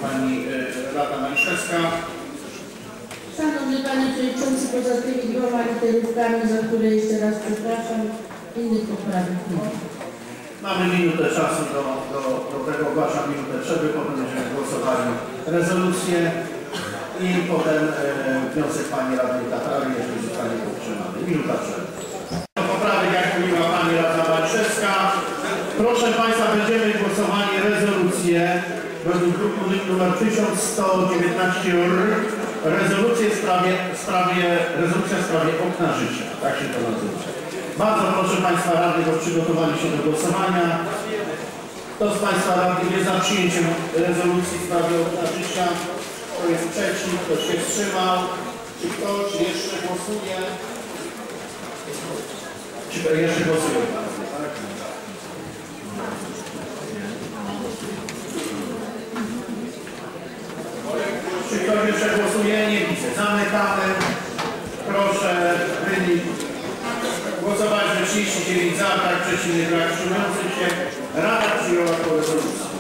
pani Rada Maliszewska. Szanowny Panie Przewodniczący, poza tymi dwoma literówkami, za które jeszcze raz przepraszam, innych poprawek nie ma. Mamy minutę czasu do tego, ogłaszam minutę przerwy, potem będziemy głosowali rezolucję i potem wniosek pani Radnej Tatary, jeżeli zostanie podtrzymany. Minuta przerwy. Poprawek, jak mówiła pani Radna Maliszewska. Proszę Państwa, będziemy głosowali rezolucję według druku nr 1119 rezolucja w sprawie okna życia. Tak się to nazywa. Bardzo proszę Państwa radnych o przygotowanie się do głosowania. Kto z Państwa radnych jest za przyjęciem rezolucji w sprawie okna życia? Kto jest przeciw? Kto się wstrzymał? Czy ktoś jeszcze głosuje? Czy jeszcze głosuje? Czy ktoś jeszcze głosuje? Nie widzę. Zamykamy. Proszę wynik. Głosować, że 39 za, tak przeciwnych, brak wstrzymujących się. Rada przyjęła tę rezolucję.